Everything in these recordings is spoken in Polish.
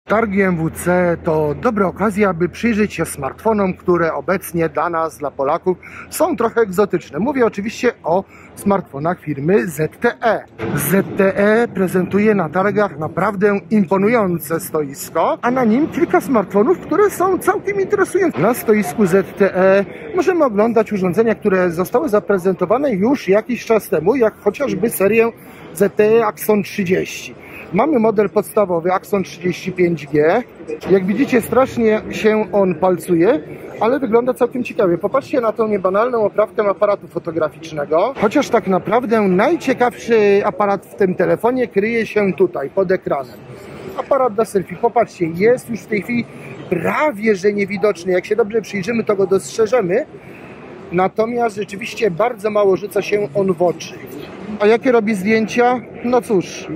Targi MWC to dobra okazja, aby przyjrzeć się smartfonom, które obecnie dla nas, dla Polaków, są trochę egzotyczne. Mówię oczywiście o smartfonach firmy ZTE. ZTE prezentuje na targach naprawdę imponujące stoisko, a na nim kilka smartfonów, które są całkiem interesujące. Na stoisku ZTE możemy oglądać urządzenia, które zostały zaprezentowane już jakiś czas temu, jak chociażby serię ZTE Axon 30. Mamy model podstawowy Axon 35G. Jak widzicie, strasznie się on palcuje, ale wygląda całkiem ciekawie. Popatrzcie na tą niebanalną oprawkę aparatu fotograficznego. Chociaż tak naprawdę najciekawszy aparat w tym telefonie kryje się tutaj, pod ekranem. Aparat do selfie. Popatrzcie, jest już w tej chwili prawie że niewidoczny. Jak się dobrze przyjrzymy, to go dostrzeżemy. Natomiast rzeczywiście bardzo mało rzuca się on w oczy. A jakie robi zdjęcia? No cóż,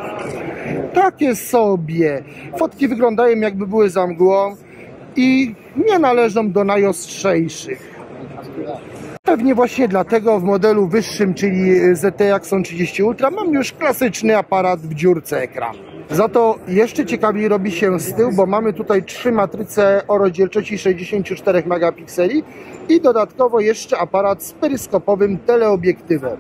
takie sobie. Fotki wyglądają, jakby były za mgłą i nie należą do najostrzejszych. Pewnie właśnie dlatego w modelu wyższym, czyli ZTE Axon 30 Ultra, mam już klasyczny aparat w dziurce ekranu. Za to jeszcze ciekawiej robi się z tyłu, bo mamy tutaj 3 matryce o rozdzielczości 64 megapikseli i dodatkowo jeszcze aparat z peryskopowym teleobiektywem.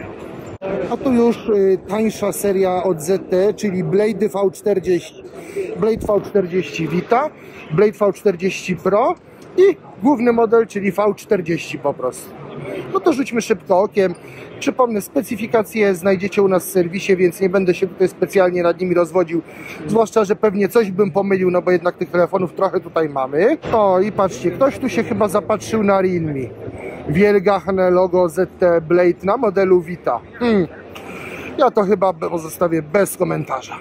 A tu już tańsza seria od ZTE, czyli Blade V40, Blade V40 Vita, Blade V40 Pro i główny model, czyli V40 po prostu. No to rzućmy szybko okiem. Przypomnę, specyfikacje znajdziecie u nas w serwisie, więc nie będę się tutaj specjalnie nad nimi rozwodził. Zwłaszcza, że pewnie coś bym pomylił, no bo jednak tych telefonów trochę tutaj mamy. O i patrzcie, ktoś tu się chyba zapatrzył na Realme. Wielgachne logo ZTE Blade na modelu Vita. Ja to chyba pozostawię bez komentarza.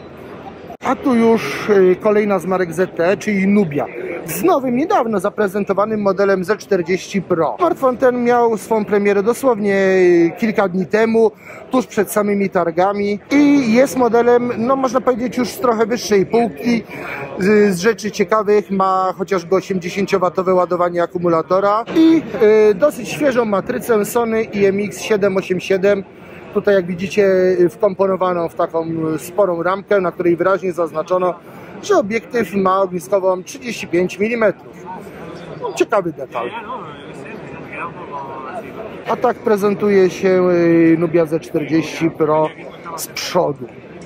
A tu już kolejna z marek ZTE, czyli Nubia. Z nowym, niedawno zaprezentowanym modelem Z40 Pro. Smartfon ten miał swą premierę dosłownie kilka dni temu, tuż przed samymi targami i jest modelem, no można powiedzieć, już z trochę wyższej półki. Z rzeczy ciekawych ma chociażby 80W ładowanie akumulatora i dosyć świeżą matrycę Sony IMX787. Tutaj, jak widzicie, wkomponowaną w taką sporą ramkę, na której wyraźnie zaznaczono, że obiektyw ma ogniskową 35 mm. No, ciekawy detal. A tak prezentuje się Nubia Z40 Pro z przodu.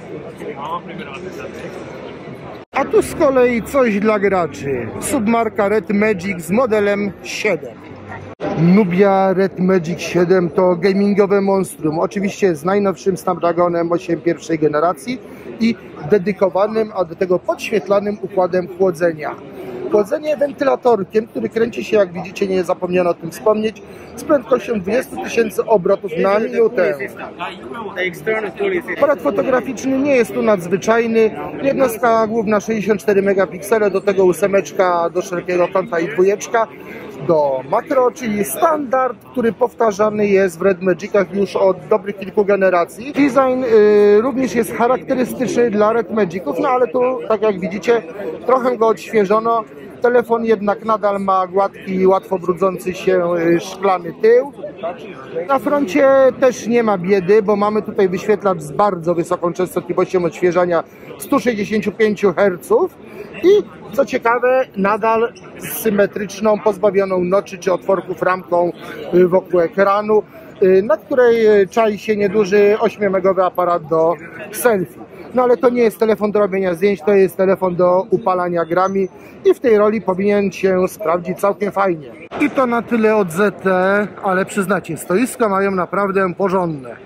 A tu z kolei coś dla graczy. Submarka Red Magic z modelem 7. Nubia Red Magic 7 to gamingowe monstrum, oczywiście z najnowszym Snapdragonem 8 pierwszej generacji i dedykowanym, a do tego podświetlanym układem chłodzenia. Chłodzenie wentylatorkiem, który kręci się, jak widzicie, nie zapomniano o tym wspomnieć, z prędkością 20 000 obrotów na minutę. Aparat fotograficzny nie jest tu nadzwyczajny. Jednostka główna 64 megapiksele, do tego 8 do szerokiego kąta i 2 do makro, czyli standard, który powtarzany jest w Red Magicach już od dobrych kilku generacji. Design również jest charakterystyczny dla Red Magiców, no ale tu, tak jak widzicie, trochę go odświeżono. Telefon jednak nadal ma gładki, łatwo brudzący się szklany tył. Na froncie też nie ma biedy, bo mamy tutaj wyświetlacz z bardzo wysoką częstotliwością odświeżania 165 Hz i co ciekawe, nadal symetryczną, pozbawioną noczy czy otworków ramką wokół ekranu, na której czai się nieduży 8-megowy aparat do selfie. No ale to nie jest telefon do robienia zdjęć, to jest telefon do upalania grami i w tej roli powinien się sprawdzić całkiem fajnie. I to na tyle od ZTE, ale przyznacie, stoiska mają naprawdę porządne.